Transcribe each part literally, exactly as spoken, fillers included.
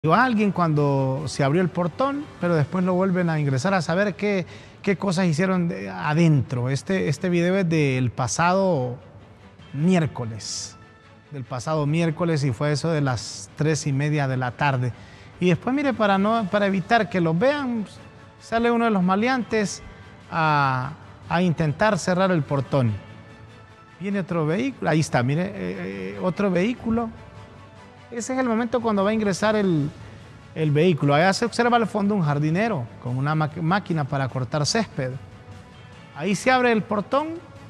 a alguien cuando se abrió el portón, pero después lo vuelven a ingresar a saber qué, qué cosas hicieron de, adentro. Este, este video es del pasado miércoles, del pasado miércoles y fue eso de las tres y media de la tarde. Y después, mire, para, no, para evitar que lo vean, sale uno de los maleantes a, a intentar cerrar el portón. Viene otro vehículo, ahí está, mire, eh, eh, otro vehículo. Ese es el momento cuando va a ingresar el, el vehículo. Allá se observa al fondo un jardinero con una máquina para cortar césped. Ahí se abre el portón.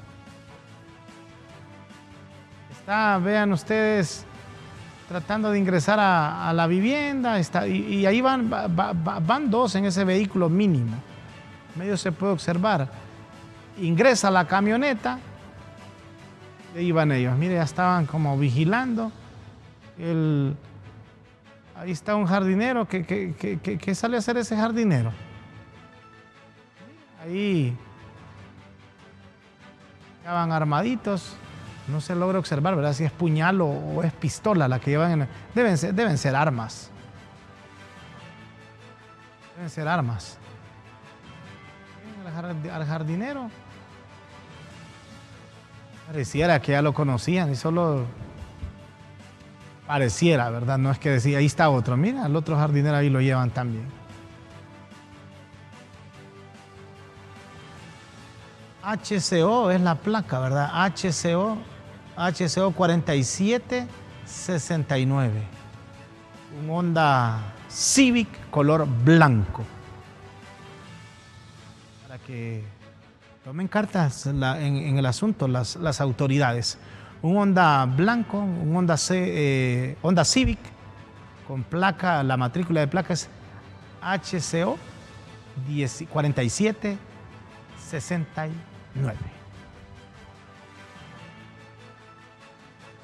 Está, vean ustedes, tratando de ingresar a, a la vivienda. Está, y, y ahí van, va, va, van dos en ese vehículo mínimo. Medio se puede observar. Ingresa la camioneta. Y ahí van ellos. Mire, ya estaban como vigilando. El, ahí está un jardinero. ¿Qué, qué, qué, qué, qué sale a hacer ese jardinero? Ahí ya van armaditos. No se logra observar, ¿verdad? Si es puñal o, o es pistola la que llevan. En, deben, ser, deben ser armas. Deben ser armas. Al jardinero. Pareciera que ya lo conocían y solo... Pareciera, ¿verdad? No es que decía, ahí está otro. Mira, al otro jardinero ahí lo llevan también. H C O es la placa, ¿verdad? H C O, H C O cuarenta y siete sesenta y nueve. Un Honda Civic color blanco. Para que tomen cartas en, en el asunto las, las autoridades. Un Honda blanco, un Honda, C, eh, Honda Civic con placa, la matrícula de placa es H C O cuarenta y siete sesenta y nueve.